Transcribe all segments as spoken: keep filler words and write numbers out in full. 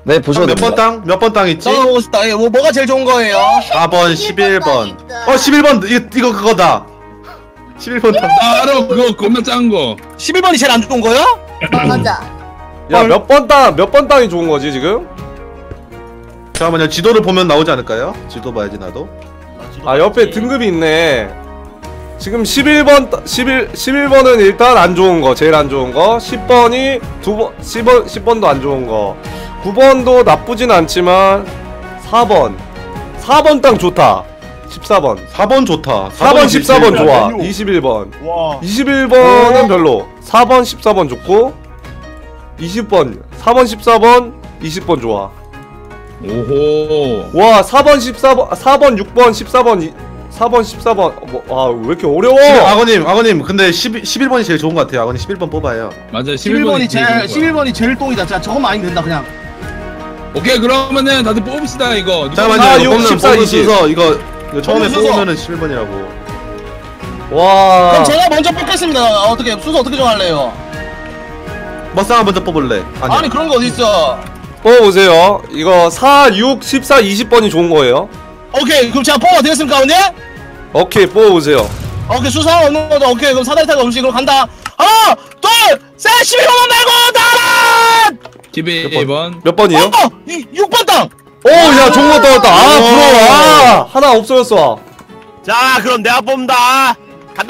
네, 보셔도 몇 번 땅? 몇 번 땅 있지? 저거 보고 싶다. 뭐, 뭐가 제일 좋은 거예요? 사 번, 십일 번. 어, 십일 번 이거 이거 그거다. 십일 번 땅. 아, 알아. 그거 겁나 작은 거. 십일 번이 제일 안 좋은 거야? 맞아. 야, 몇 번 땅, 몇 번 땅이 좋은 거지 지금? 잠깐만요. 지도를 보면 나오지 않을까요? 지도 봐야지 나도. 아, 옆에 등급이 있네. 지금 십일 번, 십일, 십일 번은 일단 안 좋은 거, 제일 안 좋은 거. 십 번이 두 번, 십 번, 십 번도 안 좋은 거. 구 번도 나쁘진 않지만 사 번. 사 번 땅 좋다. 십사 번. 사 번 좋다. 사 번, 십사 번 좋아. 메뉴. 이십일 번. 와. 이십일 번은 별로. 사 번, 십사 번 좋고 이십 번. 사 번, 십사 번, 이십 번 좋아. 오호. 와, 사 번, 십사 번, 사 번, 육 번, 십사 번, 이, 사 번, 십사 번. 뭐, 아, 왜 이렇게 어려워? 아버님, 아버님. 근데 십일 번이 제일 좋은 것 같아요. 아버님 십일 번 뽑아요. 맞아. 십일 번이 제일 십일 번이 제일 똥이다. 자, 저것만 아니면 된다 그냥. 오케이, 그러면은 다들 뽑읍시다 이거. 누가 잠깐만요. 사, 이거 육, 뽑는 십사, 뽑는 이십. 순서 이거 이거 처음에 뽑는 순서. 뽑으면은 십일 번이라고. 와. 그럼 제가 먼저 뽑겠습니다. 어떻게 순서 어떻게 정할래요? 머싸가 먼저 뽑을래. 아니. 아니 그런 거 어디 있어? 뽑아보세요. 이거 사, 육, 십사, 이십 번이 좋은 거예요. 오케이, 그럼 제가 뽑아 되겠습니까, 언니? 오케이, 뽑아보세요. 오케이, 수상 없는 거죠. 오케이, 그럼 사다리타기 음식으로 간다. 하나, 둘, 셋, 십일 번만 말고 나란! 십일 번. 몇 번이요? 어, 이 육 번 땅. 오, 야, 좋은 거 떠났다. 아, 부러워. 아, 하나 없어졌어. 자, 그럼 내가 뽑는다. 간다.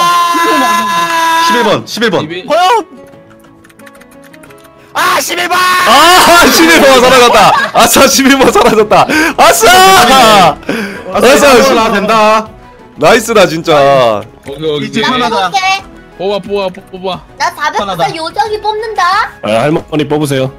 십일 번, 십일 번. 십일. 과연? 아, 십일 번. 아, 십일 번 사라졌다. 아싸, 십일 번 사라졌다. 아싸! 아싸, 나 된다. 나이스다, 진짜. 오케이, 오케이. 이제 나 하나다. 뽑게. 뽑아, 뽑아, 뽑아. 나 하나다. 사백사 요정이 뽑는다. 아, 할머니 뽑으세요.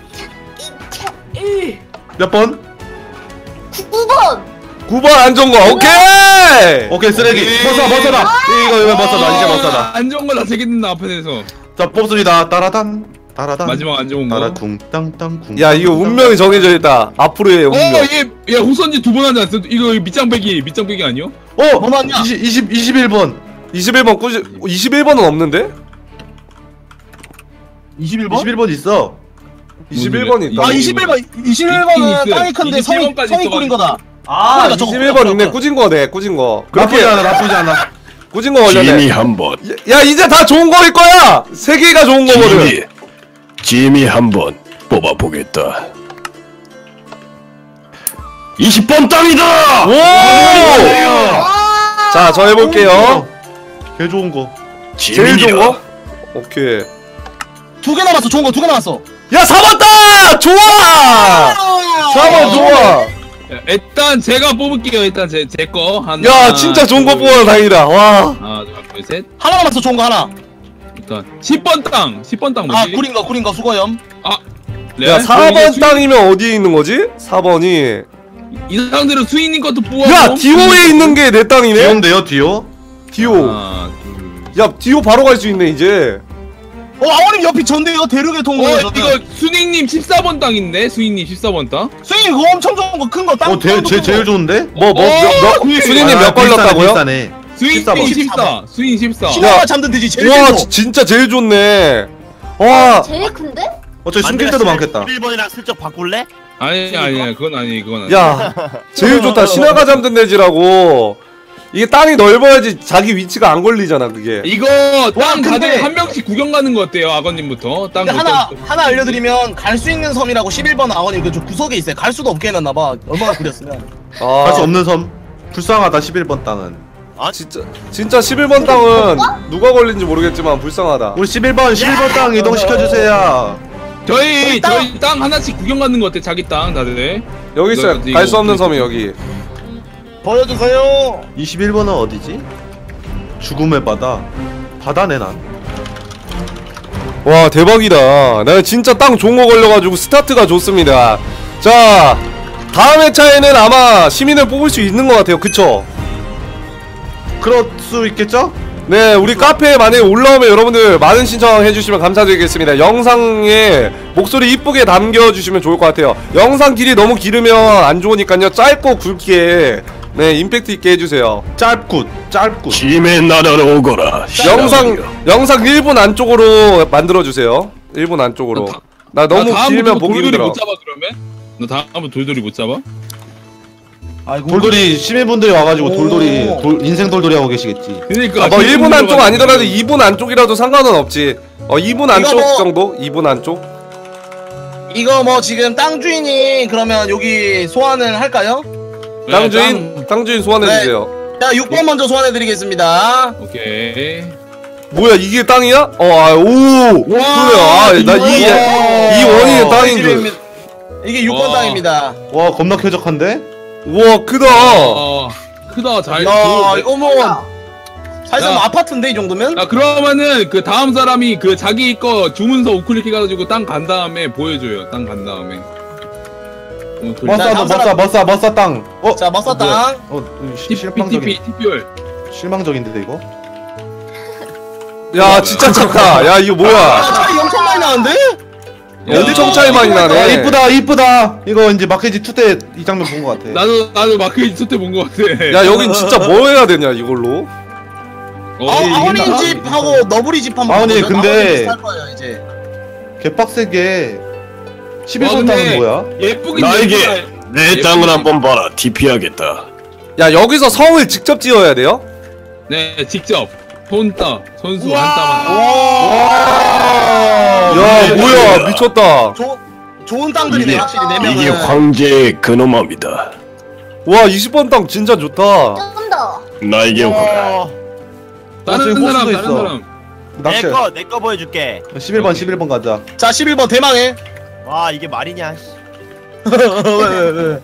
몇 번? 구 번. 구 번 안 좋은 거. 오케이! 오케이 쓰레기. 오케이. 머싸, 머싸다. 이거 이거 머싸다. 이제 머싸다. 아, 안 좋은 거다 세겠는다 앞에서. 자 뽑습니다. 따라단, 따라단. 마지막 안 좋은 거. 따라 쿵, 땅땅 쿵. 야, 이거 운명이 정해져 있다. 앞으로의 어, 운명. 얘, 야, 호선지 두 번 하지 않았어? 이거 밑장 빼기, 밑장 빼기 아니요? 어, 뭐 맞냐? 이십, 이십, 이십일 번. 이십일 번 꾸지, 이십일 번은 없는데? 이십일 번? 이십일 번 있어. 이십일 번이 있다. 아, 이십일 번. 이십일 있긴 번은 있어요. 땅이 큰데 이십칠 성이 번까지 성이 있어가지고. 꾸린 거다. 아, 그러니까 저거 이십일 번 있네. 그렇다. 꾸진 거네. 꾸진 거. 나쁘지 그렇게 않아, 나쁘지 않아. 꾸진 거 걸렸네. 지미 한 번. 야, 이제 다 좋은 거일 거야. 세 개가 좋은 거거든. 지미. 지미 한 번 뽑아보겠다. 이십 번 땅이다. 오! 와. 자, 저 해볼게요. 개 좋은 거. 제일 좋은 거? 오케이. 두 개 남았어. 좋은 거 두 개 남았어. 야, 사 번 따! 좋아! 사 번 좋아! 야, 일단 제가 뽑을게요. 일단 제 제 거 하나. 야, 진짜 좋은 거 둘, 뽑아 다행이다. 와. 하나, 둘, 셋. 하나 남았어. 좋은 거 하나. 일단 십 번 땅. 십 번 땅 뭐지? 아, 구린 거 구린 거 수고염. 아, 야, 사 번 땅이면 어디에 있는 거지? 사 번이. 이 상대로 수인님 것도 뽑아. 야, 디오에 있는 게 내 땅이네? 디오인데요, 디오? 디오. 하나, 둘. 야, 디오 바로 갈 수 있네, 이제. 어, 아버님 옆이 전데요. 대륙의 어, 동물이에요. 이거 수닝님 십사 번 땅인데? 수인님 십사 번 땅? 수인 그거 엄청 좋은 거 큰 거 땅. 어, 제, 제, 제일 좋은데? 뭐, 뭐, 어, 몇, 몇, 수진님 아, 몇 걸렸다고요? 비싸네, 비싸네. 수인님 십사 번. 십사. 수인 십사. 신화가 잠든 되지 제일 와, 좋은 지- 거. 진짜 제일 좋네. 와. 제일 큰데? 어, 저 숨길 때도 많겠다. 일 번이랑 슬쩍 바꿀래? 아니, 아니, 그건 아니, 그건 아니. 야, 제일 좋다. 신화가 잠든 내지라고. 이게 땅이 넓어야지 자기 위치가 안 걸리잖아, 그게. 이거 와, 땅 다들 근데- 한 명씩 구경 가는 거 어때요, 아버님부터? 땅 근데 하나 어떤- 하나 알려드리면 갈 수 있는 섬이라고 십일 번 아버님 그저 구석에 있어요. 갈 수도 없게 해놨나봐. 얼마나 구렸으면. 아, 갈 수 없는 섬. 불쌍하다, 십일 번 땅은. 진짜, 진짜 십일 번 땅은 누가 걸린지 모르겠지만 불쌍하다. 우리 십일 번, 십일 번 땅 이동시켜주세요. 저희 땅! 저희 땅 하나씩 구경 가는 거 어때? 자기 땅 다들. 여기 있어요. 이거- 갈 수 없는 이거- 섬이 여기. 보여주세요. 이십일 번은 어디지? 죽음의 바다. 바다네, 난. 와, 대박이다. 나 진짜 땅 좋은 거 걸려가지고 스타트가 좋습니다. 자, 다음 회차에는 아마 시민을 뽑을 수 있는 것 같아요. 그쵸? 그럴 수 있겠죠? 네, 우리 카페에 만약에 올라오면 여러분들 많은 신청해주시면 감사드리겠습니다. 영상에 목소리 이쁘게 남겨주시면 좋을 것 같아요. 영상 길이 너무 길으면 안 좋으니까요. 짧고 굵게, 네, 임팩트 있게 해주세요. 짧굿, 짧굿. 지미 나라로 오거라. 영상, 영상 일 분 안쪽으로 만들어주세요. 일 분 안쪽으로. 나 너무 나 길면 다음부터 보기 돌돌이 힘들어. 못 잡아 그러면? 너 다음부터 돌돌이 못 잡아? 아이고. 돌돌이 시민분들이 와가지고 오. 돌돌이 돌, 인생 돌돌이 하고 계시겠지. 그러니까 아, 뭐 일 분 안쪽 돌돌이 아니더라도 이 분 안쪽이라도 상관은 없지. 어 이 분 안쪽 뭐- 정도? 이 분 안쪽? 이거 뭐 지금 땅 주인이 그러면 여기 소환을 할까요? 네, 땅 주인 땅 주인 소환해 네. 주세요. 자 육 번 먼저 소환해 드리겠습니다. 오케이. 뭐야 이게 땅이야? 어아오 그래 아나 이 이 원이 땅인 줄. 이게 육 번 와. 땅입니다. 와 겁나 쾌적한데? 우와 크다. 어 크다 잘. 야 그- 이거 뭐 사실상 야. 뭐 아파트인데 이 정도면? 야 그러면은 그 다음 사람이 그 자기 거 주문서 우클릭 해가지고 땅 간 다음에 보여줘요. 땅 간 다음에. 어, 돌- 머싸 너 머싸 머싸 머싸 땅. 어? 자 머싸 어, 뭐야? 땅. 어 시- 티피 실망적인 티피 티피올. 실망적인데 이거? 야 진짜 작다. 야 이거 아, 뭐야? 차이 엄청 많이 나는데? 엄청 차이 많이 아 나네. 이쁘다 이쁘다. 이거 이제 마케지 투 때 이 장면 본 것 같아. 나도 나도 마크이 투때 본 것 같아. 야 여긴 진짜 뭐 해야 되냐 이걸로? 어, 아, 이게 아버님 있나? 집하고 너브리 집 한번 아버님, 가보죠. 근데- 아버님 비슷할 거예요 이제. 개빡세게 십일 와, 번 근데- 땅은 뭐야? 예쁘긴 나에게 예쁘다. 내 예쁘지. 땅을 한번 봐라. 티피하겠다. 야 여기서 성을 직접 지어야 돼요? 네 직접 손따 선수 우와. 한 따만. 야 뭐야 미쳤다. 조, 좋은 땅들이네 이게- 확실히 네 이게 명은. 황제의 근엄함이다. 와 이십 번 땅 진짜 좋다. 좀 더. 나에게 오거라. 어, 다른 저기 사람 호수도 다른 있어. 사람. 낚시. 내거 내 거 보여줄게. 십일 번 십일 번 가자. 자 십일 번 대망해. 와 이게 말이냐? 씨. 왜왜 왜?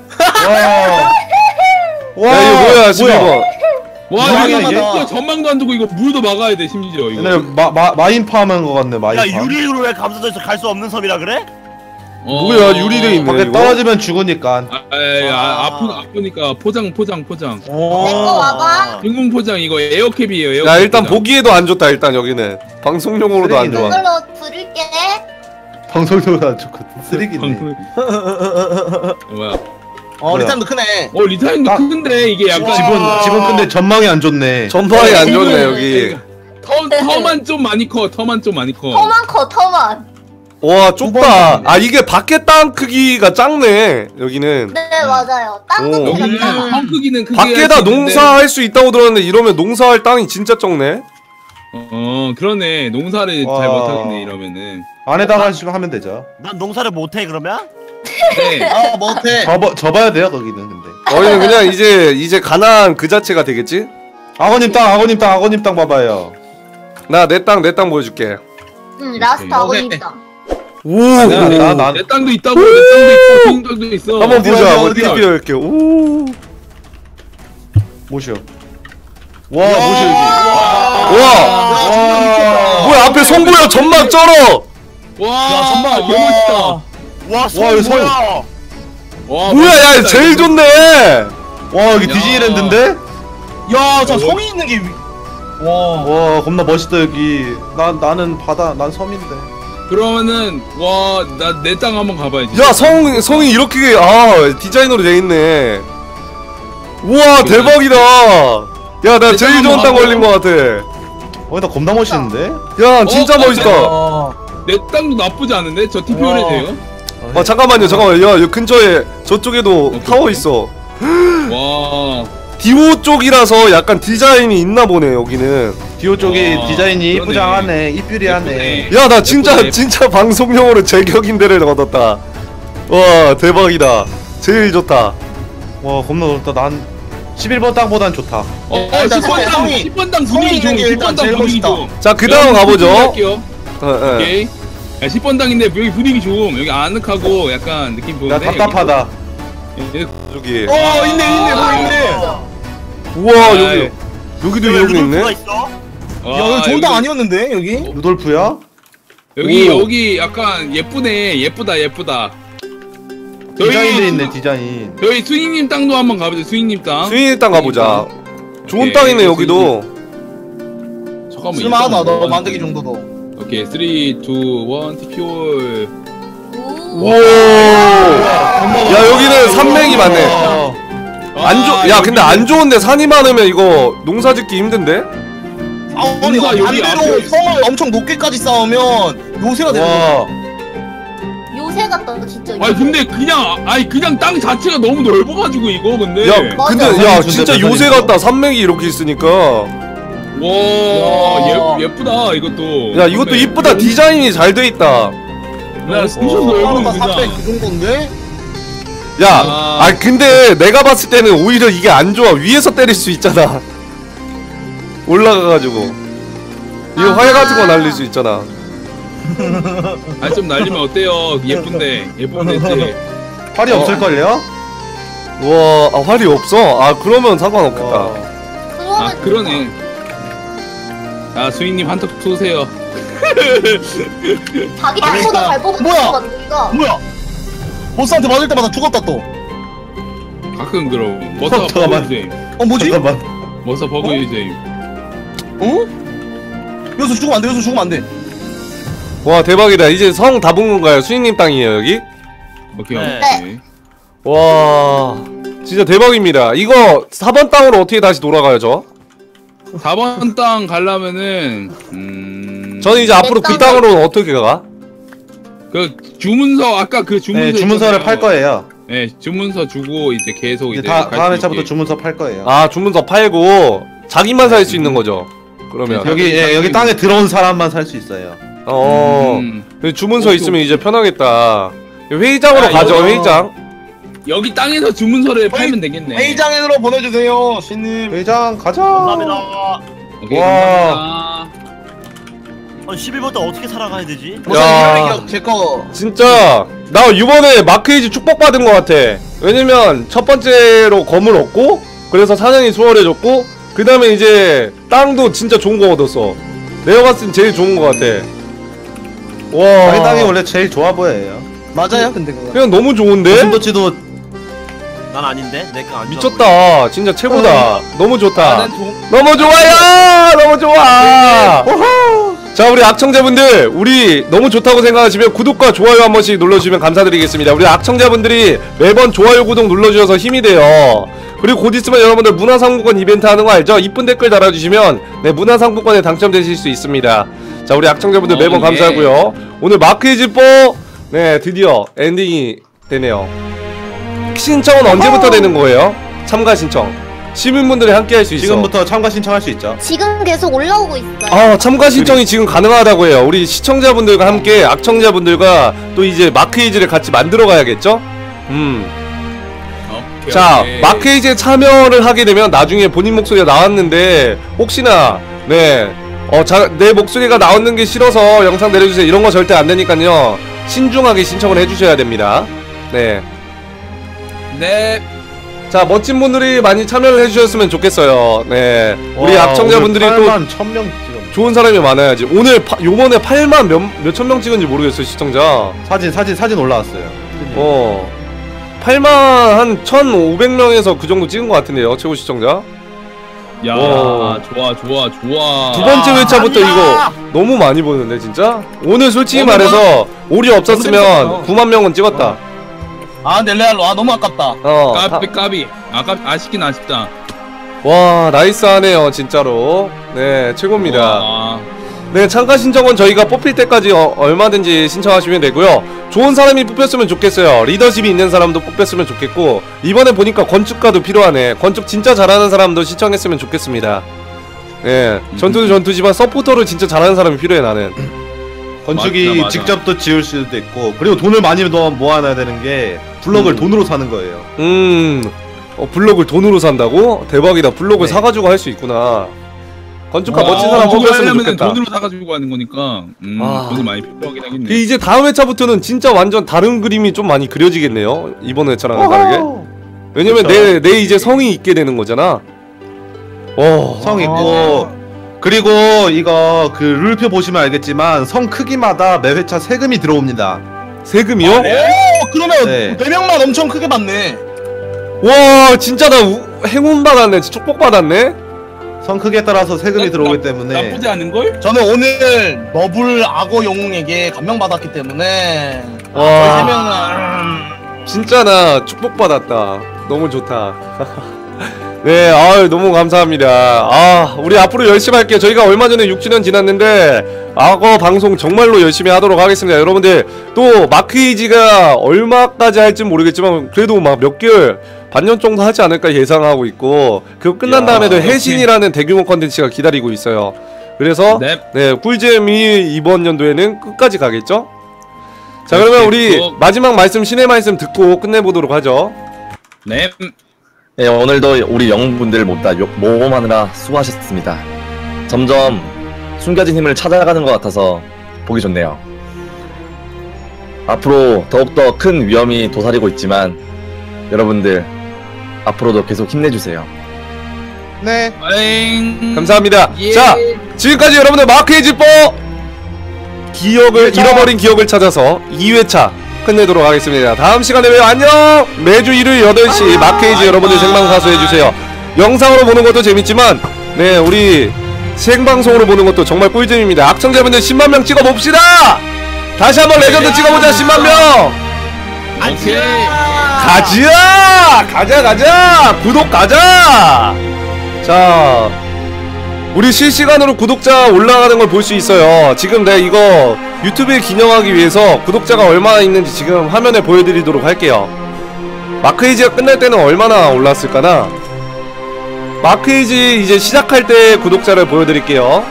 와. 야 이거 뭐야 십일 번. 와 이상하게 이거 이게? 진짜 전망도 안 두고 이거 물도 막아야 돼 심지어 이거. 옛날에 마, 마, 마인팜한 거 같네 야 마인팜. 유리로 왜 감싸져 있어? 갈 수 없는 섬이라 그래? 어. 뭐야 유리돼 있네 밖에 이거. 떨어지면 죽으니까. 아, 에이, 아, 아. 아프 아프니까 포장 포장 포장. 내 거 와봐. 인공 포장 이거 에어캡이에요. 에어캡 야 일단 포장. 보기에도 안 좋다 일단 여기는 방송용으로도 안 좋아. 이걸로 부를게. 방송료가 좋고 쓰레기네. 방금- 뭐야? 어 뭐야? 리타임도 크네. 어 리타임도 아. 큰데 이게 약간 집은 집은 근데 전망이 안 좋네. 전방이 안 좋네 여기. 터 터만 좀 많이 커. 터만 좀 많이 커. 터만 커 터만. 와 좁다. 아 이게 밖에 땅 크기가 작네 여기는. 네 맞아요. 땅도 오. 여기는 작잖아. 성 크기는 크게 밖에다 할수 있는데- 농사할 수 있다고 들었는데 이러면 농사할 땅이 진짜 적네. 어 그러네. 농사를 와. 잘 못하겠네 이러면은. 안에다가 지금 하면 되죠. 난 농사를 못해 그러면? 네. 아 못해. 접어 접어야 돼요 거기는 근데. 거기는 그냥 이제 이제 가난 그 자체가 되겠지? 아버님 땅 아버님 땅 아버님 땅 봐봐요. 나 내 땅 내 땅 보여줄게. 응 라스트 오케이. 아버님 오케이. 땅. 오. 나, 나, 나, 내 땅도 있다고. 내 땅도 있고 종 땅도 있어. 한번 어디야, 보자. 어디야, 어디 어디야? 이렇게. 오. 모셔. 와 모셔 여기. 와. 와. 뭐야 앞에 성 보여 전막 쩔어. 와 정말 개멋있다. 와 와, 이거 성 뭐야? 와 뭐야 야 멋있다, 제일 이거. 좋네. 와 여기 야. 디즈니랜드인데? 야저 성이 있는 게. 위... 와. 와 겁나 멋있다 여기. 난 나는 바다 난 섬인데. 그러면은 와 나 내 땅 한번 가봐야지. 야 성 성이 이렇게 아 디자인으로 돼 있네. 우와 대박이다. 야 나 제일 좋은 땅 걸린 것 같아. 어 나 겁나 멋있는데? 야 진짜 어, 멋있다. 아. 내 땅도 나쁘지 않은데 저 티피오레 와. 돼요? 아 잠깐만요 잠깐만 야 여기 근처에 저쪽에도 오케이, 타워 오케이. 있어. 와. 디오 쪽이라서 약간 디자인이 있나 보네 여기는. 디오 쪽이 와, 디자인이 그러네. 이쁘장하네 이쁘리하네. 예쁘네. 야 나 진짜 예쁘네. 진짜 방송용으로 제격인데를 얻었다. 와 대박이다. 제일 좋다. 와 겁나 좋다. 난 십일 번 땅보단 좋다. 어, 일단 십 번 땅, 성이- 십 번 땅 성이 분위기 좋은 있는 게 십 일단 번 땅 제일 분위기 멋있다. 좋음. 자 그 다음 가보죠. 할게요. 어, 어. 오케이. 야, 십 번 땅인데 여기 분위기 좋음. 여기 아늑하고 약간 느낌 나 좋은데. 답답하다. 여기- 여기. 어 있네 있네 뭐 있네. 우와 아, 여기 여기도 이러고 있네. 루돌프가 있어? 와, 야 여기 좋은 땅 여기- 아니었는데 여기? 루돌프야? 여기 오. 여기 약간 예쁘네. 예쁘다 예쁘다. 디자인돼 있네 디자인. 저희 수인님 땅도 한번 가보죠. 수인님 땅. 수인이 땅 가보자. 좋은 오케이, 땅이네 여기도. 잠깐만. 쓸만하다 이 땅 너 뭐- 만들기 정도도. 오케이. 삼, 이, 일 티피올. 오. 오. 야 여기는 산맥이 많네. 어. 안 좋. 야 근데 안 좋은데 산이 많으면 이거 농사짓기 힘든데? 아 아니 뭔가 여기 반대로 앞에- 성을 엄청 높게까지 쌓으면 요새가 되는 거야. 와. 같다 진짜. 아니 근데 그냥 아니 그냥 땅 자체가 너무 넓어가지고 이거 근데. 야 맞아. 근데 야 준대 진짜 배선이 요새 있어. 같다. 산맥이 이렇게 있으니까. 와 예, 예쁘다 이것도. 야 이것도 이쁘다. 디자인이 잘 돼 있다. 야 엄청 넓은 사백 그냥. 그 정도인데? 야, 아. 아 근데 내가 봤을 때는 오히려 이게 안 좋아. 위에서 때릴 수 있잖아. 올라가가지고 이거 아. 활 같은 거 날릴 수 있잖아. 아니 좀 날리면 어때요? 예쁜데 예쁜데 이제. 활이 어. 없을걸요? 와, 아, 활이 없어? 아 그러면 상관없겠다. 와. 그러면 아 그러네. 아 수인님 한턱 쏘세요. 자기 땅보다 잘 뽑은 뭐야? 것 같아 이거. 뭐야? 보스한테 맞을 때마다 죽었다 또. 가끔 그럼. 머사 버그 잠깐만. 유잼. 어 뭐지? 잠깐만. 머사 버그 어? 유잼. 어? 여기서 죽으면 안 돼. 여기서 죽으면 안 돼. 와 대박이다. 이제 성 다 본 건가요? 수인님 땅이에요 여기? 오케이 네. 오케이. 와 진짜 대박입니다. 이거 사 번 땅으로 어떻게 다시 돌아가요 저? 사 번 땅 가려면은 음. 저는 이제 앞으로 그 땅. 땅으로 어떻게 가? 그 주문서 아까 그 주문서 네, 주문서를 있잖아요. 팔 거예요. 네 주문서 주고 이제 계속 이제 이제 다, 갈수 다음 있게. 회차부터 주문서 팔 거예요. 아 주문서 팔고 자기만 살 수 있는 거죠. 그러면 네, 여기 예, 여기 땅에 들어온 사람만 살 수 있어요. 어 음. 주문서 어, 있으면 이제 편하겠다. 회의장으로 아, 가죠. 이거- 회의장. 여기 땅에서 주문서를 팔면 되겠네. 회의장으로 보내주세요, 신님. 회장 가자. 감사합니다. 오케이, 와. 감사합니다. 어, 십일 번 또 어떻게 살아가야 되지? 우선 야. 이름의 기억 제거. 진짜 나 이번에 마크에이지 축복받은 것 같아. 왜냐면 첫 번째로 검을 얻고 그래서 사냥이 수월해졌고 그 다음에 이제 땅도 진짜 좋은 거 얻었어. 내가 봤을 땐 제일 좋은 것 같아. 와 자기 땅이 원래 제일 좋아 보여요. 맞아요, 근데 그거. 그냥 너무 좋은데? 순도치도 난 아닌데? 내가 안 좋아. 미쳤다. 진짜 최고다. 너무 아, 좋다. 난 조... 너무 좋아요. 너무 좋아. 자 우리 악청자분들 우리 너무 좋다고 생각하시면 구독과 좋아요 한 번씩 눌러주시면 감사드리겠습니다. 우리 악청자분들이 매번 좋아요 구독 눌러주셔서 힘이 돼요. 그리고 곧 있으면 여러분들 문화상품권 이벤트 하는 거 알죠? 이쁜 댓글 달아주시면 네 문화상품권에 당첨되실 수 있습니다. 자 우리 악청자분들 어, 매번 예. 감사하고요. 오늘 마크이즈뽀 네 드디어 엔딩이 되네요. 신청은 언제부터 되는 거예요? 참가 신청 시민분들이 함께 할 수 있어. 지금부터 참가 신청할 수 있죠. 지금 계속 올라오고 있어요. 아 참가 신청이 지금 가능하다고 해요. 우리 시청자분들과 함께 악청자분들과 또 이제 마크이즈를 같이 만들어 가야겠죠? 음. 오케이, 자 오케이. 마크이즈에 참여를 하게 되면 나중에 본인 목소리가 나왔는데 혹시나 네 어 자 내 목소리가 나오는 게 싫어서 영상 내려주세요 이런 거 절대 안 되니까요. 신중하게 신청을 해주셔야 됩니다. 네. 네. 자 멋진 분들이 많이 참여를 해주셨으면 좋겠어요. 네. 우리 와, 악청자분들이 오늘 또 팔만 천 명 찍었네. 좋은 사람이 많아야지. 오늘 파, 요번에 팔만 몇, 몇천 명 찍은지 모르겠어요 시청자. 사진 사진 사진 올라왔어요. 어 팔만 한 천오백 명에서 그 정도 찍은 것 같은데요 최고 시청자. 야 오. 좋아 좋아 좋아. 두 번째 아, 회차부터 아니야. 이거 너무 많이 보는데 진짜. 오늘 솔직히 너무 말해서 오리 너무 없었으면 재밌었어. 구만 명은 찍었다. 아, 넬레알로. 아, 너무 아깝다. 어. 까비 까비. 아깝 아쉽긴 아쉽다. 다- 와 나이스하네요 진짜로. 네 최고입니다. 와. 네 참가 신청은 저희가 뽑힐 때까지 어, 얼마든지 신청하시면 되고요. 좋은 사람이 뽑혔으면 좋겠어요. 리더십이 있는 사람도 뽑혔으면 좋겠고 이번에 보니까 건축가도 필요하네. 건축 진짜 잘하는 사람도 신청했으면 좋겠습니다. 예, 전투는 전투지만 서포터를 진짜 잘하는 사람이 필요해 나는. 건축이 맞다, 맞아. 직접 또 지을 수도 있고 그리고 돈을 많이 더 모아놔야 되는 게 블럭을 음. 돈으로 사는 거예요. 음, 어, 블록을 돈으로 산다고? 대박이다. 블록을 네. 사가지고 할 수 있구나. 건축가 와, 멋진 사람 그거 뽑혔으면 하려면은 좋겠다. 돈으로 사가지고 하는 거니까 음, 아. 돈이 많이 필요하긴 하겠네. 그 이제 다음 회차부터는 진짜 완전 다른 그림이 좀 많이 그려지겠네요. 이번 회차랑은 다르게. 왜냐면 그쵸. 내, 내 이제 성이 있게 되는 거잖아. 어. 성 있고 그리고 이거 그 룰표 보시면 알겠지만 성 크기마다 매 회차 세금이 들어옵니다. 세금이요? 오, 그러면 네. 네 명만 엄청 크게 받네. 와, 진짜 나 우, 행운 받았네. 축복 받았네. 성 크기에 따라서 세금이 나- 들어오기 나- 때문에 나쁘지 않은 걸? 저는 오늘 너블 악어 영웅에게 감명받았기 때문에 와. 저희 세 명은 진짜 나 축복 받았다. 너무 좋다. 네, 아유, 너무 감사합니다. 아, 우리 앞으로 열심히 할게요. 저희가 얼마 전에 육 주년 지났는데, 악어 방송 정말로 열심히 하도록 하겠습니다. 여러분들, 또, 마크이지가 얼마까지 할지 모르겠지만, 그래도 막 몇 개월, 반년 정도 하지 않을까 예상하고 있고, 그거 끝난 다음에도 해신이라는 대규모 컨텐츠가 기다리고 있어요. 그래서, 넵. 네, 꿀잼이 이번 연도에는 끝까지 가겠죠? 자, 그러면 우리 마지막 말씀, 신의 말씀 듣고 끝내보도록 하죠. 네. 예, 오늘도 우리 영웅분들 모두 다 모험하느라 수고하셨습니다. 점점 숨겨진 힘을 찾아가는 것 같아서 보기 좋네요. 앞으로 더욱더 큰 위험이 도사리고 있지만 여러분들 앞으로도 계속 힘내주세요. 네. 빠잉. 감사합니다. 예. 자, 지금까지 여러분들 마크의 집보 기억을 이 회차. 잃어버린 기억을 찾아서 이 회차 끝내도록 하겠습니다. 다음 시간에 봬요. 안녕. 매주 일요일 여덟 시 마크이지 여러분들 생방사수 해주세요. 영상으로 보는 것도 재밌지만 네, 우리 생방송으로 보는 것도 정말 꿀잼입니다. 악청자분들 십만 명 찍어봅시다. 다시 한번 레전드 찍어보자. 십만 명. 오케이. 가자! 가자 가자! 구독 가자! 자, 우리 실시간으로 구독자 올라가는 걸 볼 수 있어요. 지금 내가 이거 유튜브에 기념하기 위해서 구독자가 얼마나 있는지 지금 화면에 보여드리도록 할게요. 마크이지가 끝날 때는 얼마나 올랐을까나? 마크이지 이제 시작할 때 구독자를 보여드릴게요.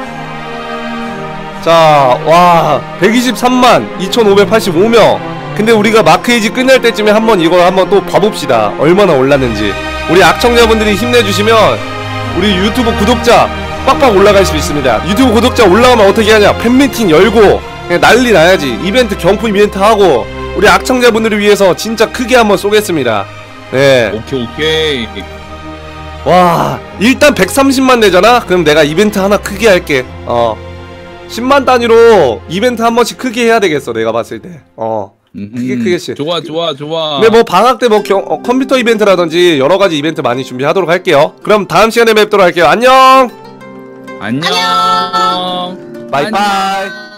자, 와, 백이십삼만 이천오백팔십오 명. 근데 우리가 마크이지 끝날 때쯤에 한번 이걸 한번 또 봐봅시다. 얼마나 올랐는지. 우리 악청자분들이 힘내주시면 우리 유튜브 구독자 빡빡 올라갈 수 있습니다. 유튜브 구독자 올라가면 어떻게 하냐? 팬미팅 열고 그냥 난리 나야지. 이벤트 경품 이벤트 하고 우리 악청자분들을 위해서 진짜 크게 한번 쏘겠습니다. 네. 오케이 오케이. 와, 일단 백삼십만 내잖아? 그럼 내가 이벤트 하나 크게 할게. 어, 십만 단위로 이벤트 한 번씩 크게 해야 되겠어. 내가 봤을 때. 어, 크게 크게 씩. 좋아 좋아 좋아. 근데 뭐 방학 때 뭐 어, 컴퓨터 이벤트라든지 여러 가지 이벤트 많이 준비하도록 할게요. 그럼 다음 시간에 뵙도록 할게요. 안녕. 안녕. 바이바이. 안녕.